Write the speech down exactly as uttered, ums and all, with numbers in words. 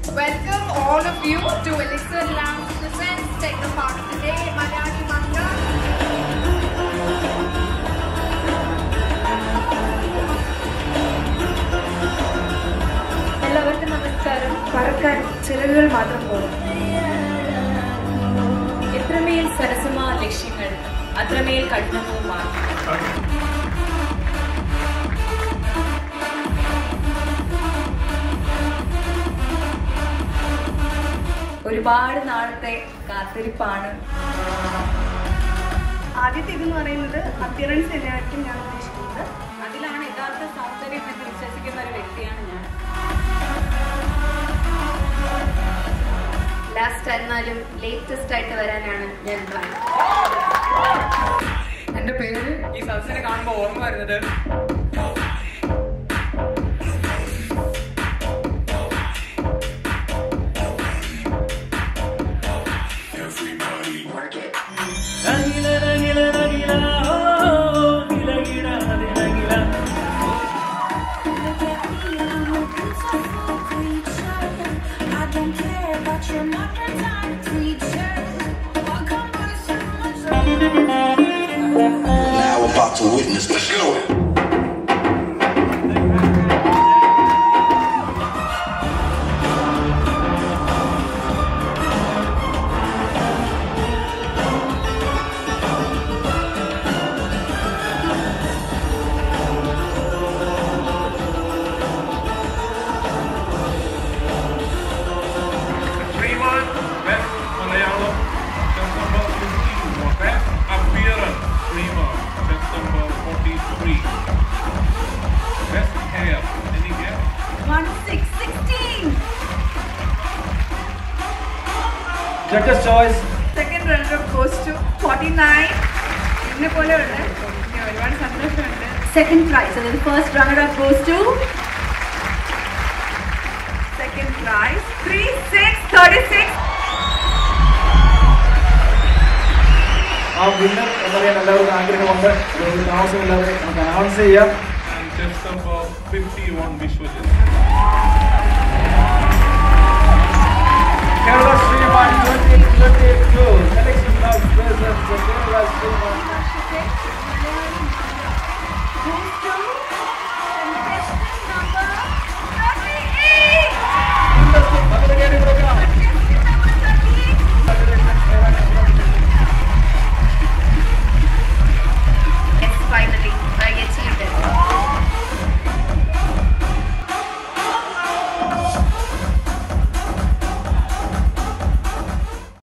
Welcome all of you to Elixr Labs presents Technopark today, Malayali Manka. എല്ലാവർക്കും നമസ്കാരം. പറക്കാൻ ചിറകുകൾ മാത്രം പോലും. എത്രമേൽ സരസമാ ലക്ഷ്യങ്ങൾ അത്രമേൽ കഠിനവുമാണ്. ഒരുപാട് നാളത്തെ കാത്തിരിപ്പാണ്. ആദ്യത്തെ ഇതെന്ന് പറയുന്നത് അപ്പിയറൻസ് തന്നെയായിരിക്കും ഞാൻ ഉദ്ദേശിക്കുന്നത്. അതിലാണ് യഥാർത്ഥ സൗന്ദര്യം എന്ന് വിശ്വസിക്കുന്ന ഒരു വ്യക്തിയാണ് ഞാൻ. ലാസ്റ്റ് എന്നാലും ലേറ്റസ്റ്റ് ആയിട്ട് വരാനാണ് ഞാൻ പ്ലാൻ. എന്റെ പേര് ഈ സദസ്സിനെ കാണുമ്പോൾ ഓർമ്മ വരുന്നത് Now we're about to witness. Let's go. Sreeman, best Malayalam, chest number fifteen. Best appearance, Sreeman, chest number forty-three. Best hair, any hair? one six sixteen. Judge's choice. Second runner-up goes to forty-nine. ഇതിനെ പോലെ ഉണ്ട്. എനിക്ക് ഒരുപാട് സന്തോഷമുണ്ട്. Second prize, and then the first runner-up goes to second prize three six thirty-six. ആ winner എന്നറിയാൻ എല്ലാവർക്കും ആഗ്രഹമുണ്ട്. അതുകൊണ്ട് താമസമില്ലാതെ നമുക്ക് അനൗൺസ് ചെയ്യാം. And chest number fifty-one, Xilligence. Kerala Sreeman twenty twenty-two. Elixr Labs presents the Kerala Sreeman.